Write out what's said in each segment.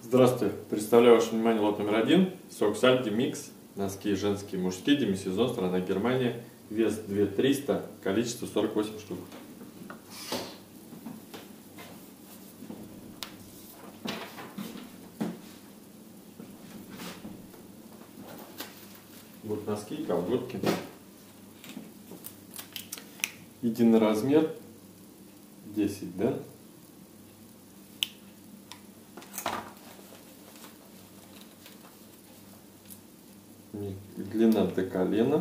Здравствуйте! Представляю ваше внимание лот номер 1. Соксаль Демикс. Носки женские, мужские, демисезон, страна Германия. Вес 2300, количество 48 штук. Вот носки и колготки. Единый размер 10, да? Длина до колена.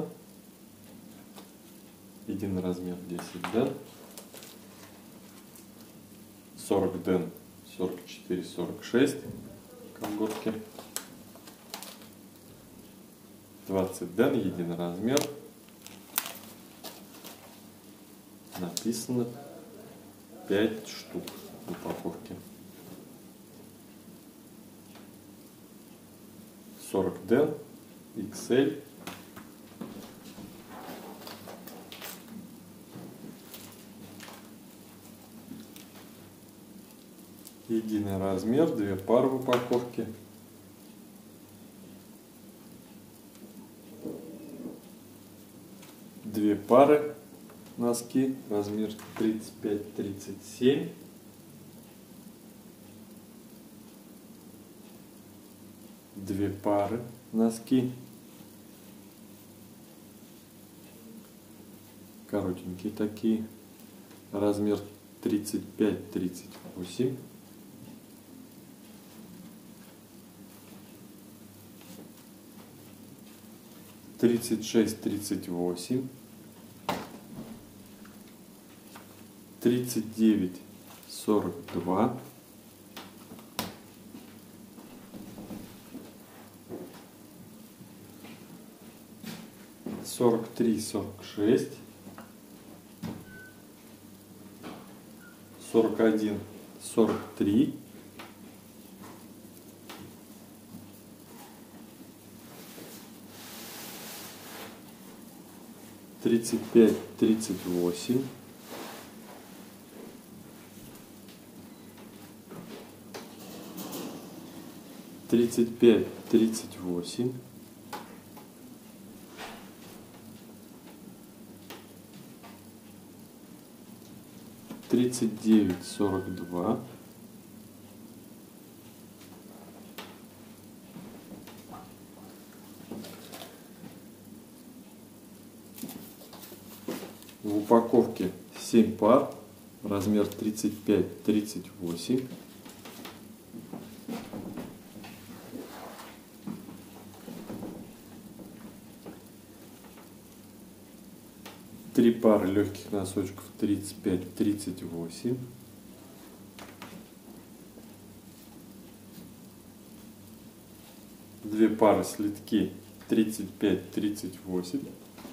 Единый размер 10 ден. 40 ден, 44, 46 колготки. 20 ден, единый размер. Написано 5 штук в упаковке. 40 ден, XL. Единый размер, 2 пары в упаковке. Две пары носки, размер 35-37. Две пары носки. Коротенькие такие. Размер 35-38. Тридцать шесть, 38, 39, 42, 43, 46, 41, 43, 35, 38, 35, 38, 39, 42, в упаковке 7 пар, размер 35-38. Три пары легких носочков 35-38. Две пары слитки 35-38.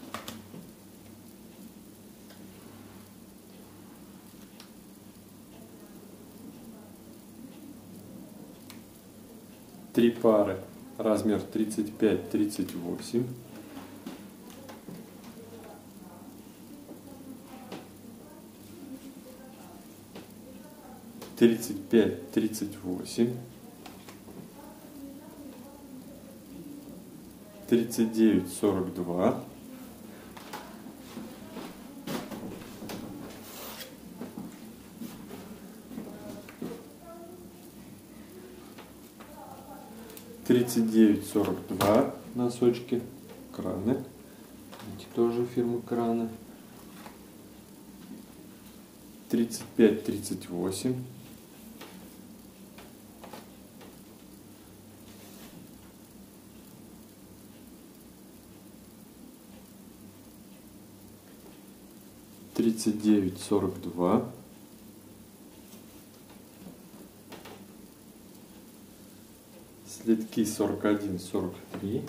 Три пары, размер 35-38. Тридцать пять, 38. 39, 42. 39, 42 носочки, краны. Эти тоже фирмы краны. 35, 38. 39, 42. 41, 43.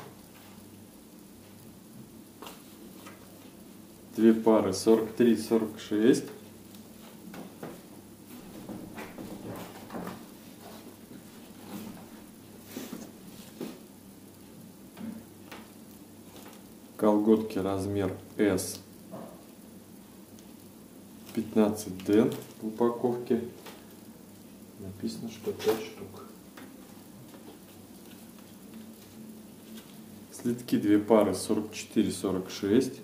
Две пары 43, 46. Колготки размер S, 15 ден в упаковке. Написано, что 5 штук. Слитки две пары 44-46.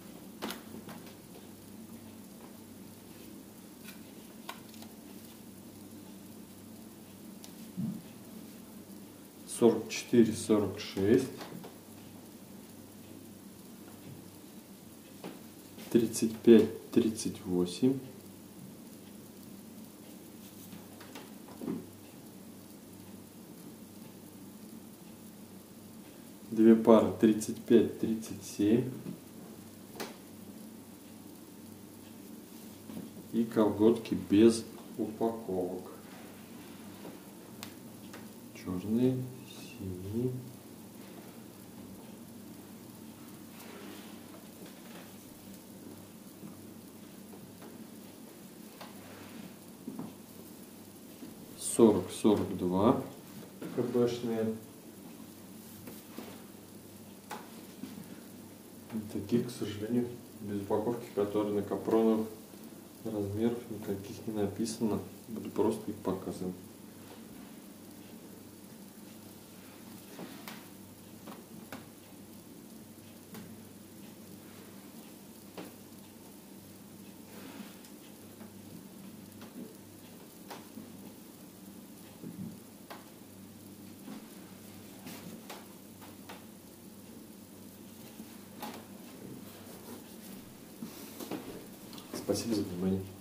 Сорок четыре, 46, 35, 38, 2 пары 35, 37 и колготки без упаковок. Черные, синие. Сорок, 42 КБшные. Такие, к сожалению, без упаковки, которые на капроновых размеров никаких не написано. Буду просто их показывать. Спасибо за внимание.